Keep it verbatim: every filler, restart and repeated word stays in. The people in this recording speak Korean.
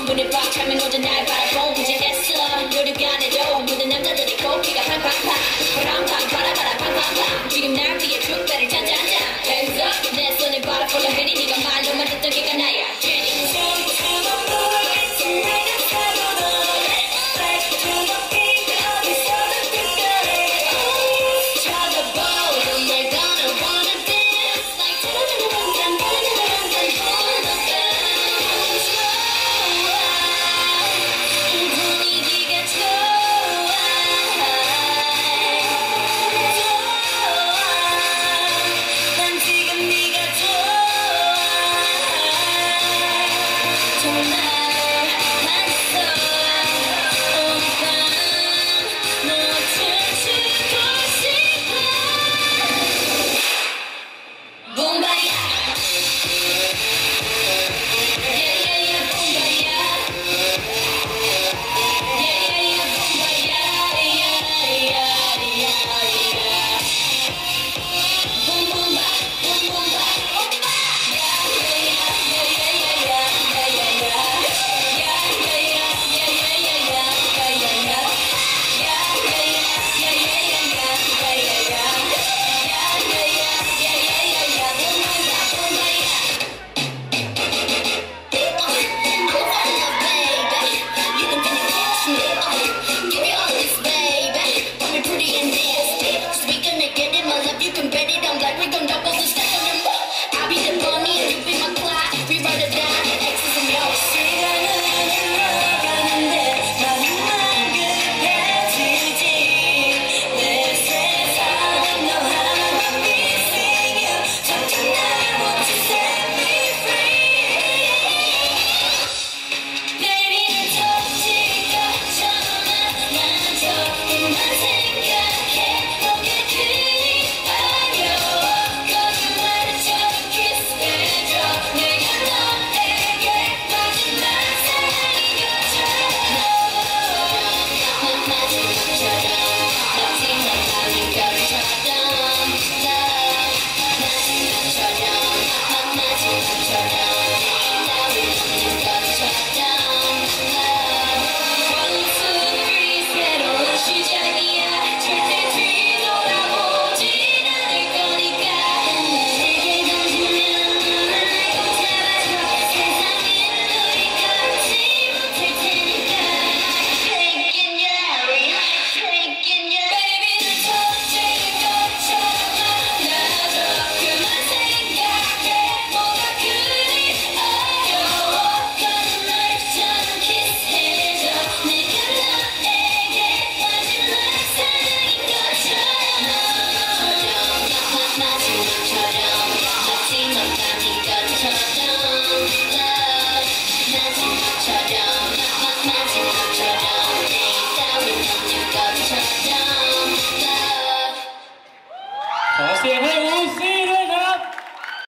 문을 박 차면 모두 날 바라보고 이제했어 요리간에도 모든 남자들이 고기가 팡팡팡 바람팡 바라바라 팡팡팡 지금 날 위해 축배를 잔잔잔 Hands up 내 손에 바라 폴라베리 네가 말로만 듣던 게가 나야 Jenny 쳐다보는 날 gonna want